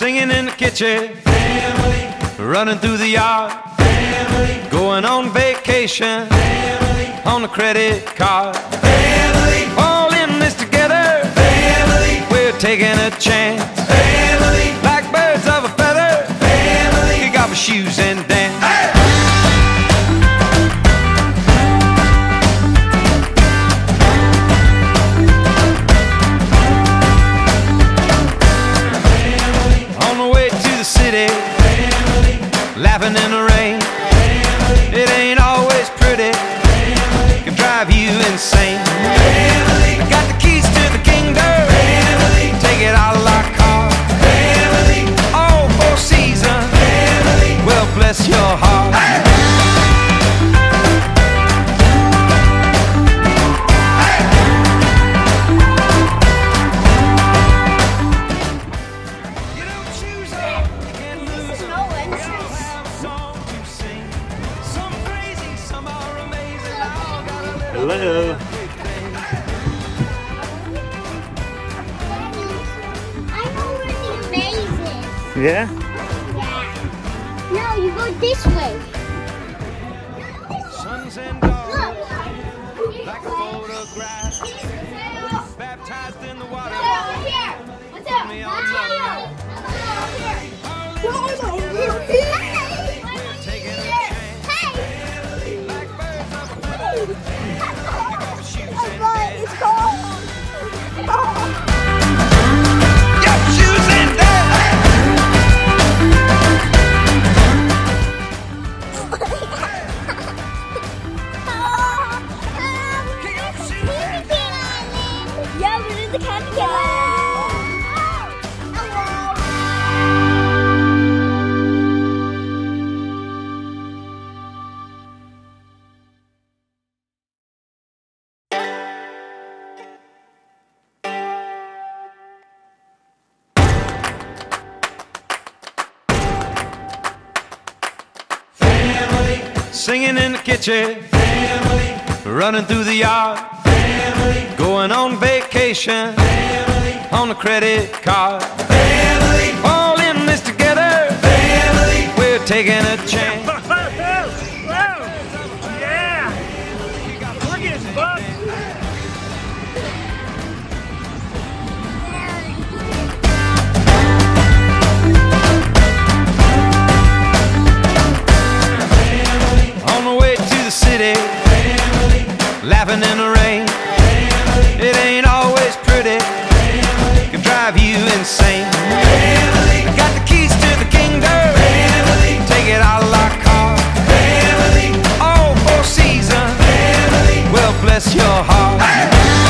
Singing in the kitchen, family. Running through the yard, family. Going on vacation, family. On a credit card, family. All in this together, family. We're taking a chance, family. Like birds of a feather, family. Kick off your shoes and dance. Hey! City, family. Laughing in the rain, family. It ain't always pretty, family. Can drive you insane, family. I got the keys to the kingdom, family. Take it out of our car, family. All four seasons, family. Well, bless your heart. Hey! Hello. I know where the maze is. Yeah? Yeah. No, you go this way. Sons and daughters, like a photograph, baptized in the water. Over here. What's up? Me on love. It's cold. Your shoes in there. Yeah, we're in the camping. Singing in the kitchen, family. Running through the yard, family. Going on vacation, family. On a credit card, family. All in this together, family. We're taking a chance. Yeah! Look at his butt! City, family. Laughing in the rain, family. It ain't always pretty, family. Can drive you insane, family. I got the keys to the kingdom, family. Take it out of our car, family. All four seasons, family. Well, bless your heart. Hey!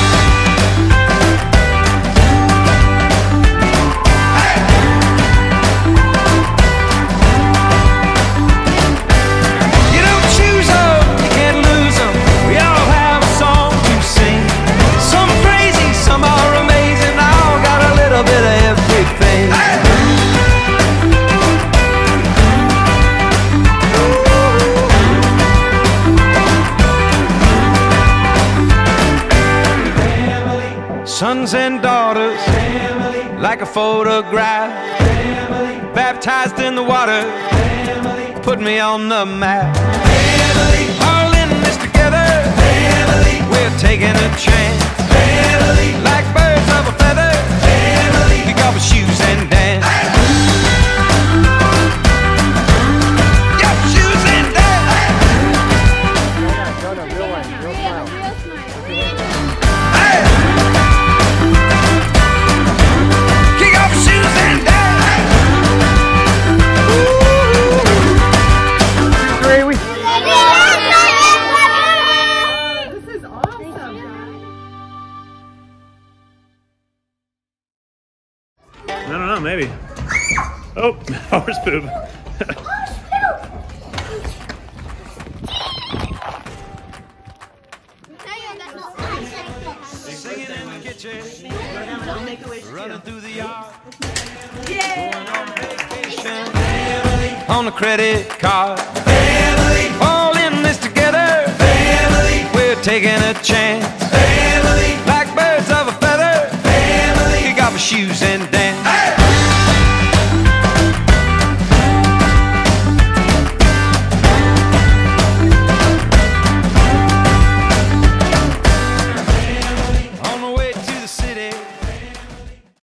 Sons and daughters, family. Like a photograph, family. Baptized in the water, family. Put me on the map, family. All in this together, family. We're taking a chance, family. Like birds of a feather, family. Kick off your shoes and dance. Hey! Your shoes and dance. Real smile. Hey! Kick off your shoes and dance. This is awesome. I don't know, maybe. Oh, horse poop. Singing in the kitchen, running through the yard, Yeah. going on vacation, family. On a credit card, family. All in this together, family. We're taking a chance.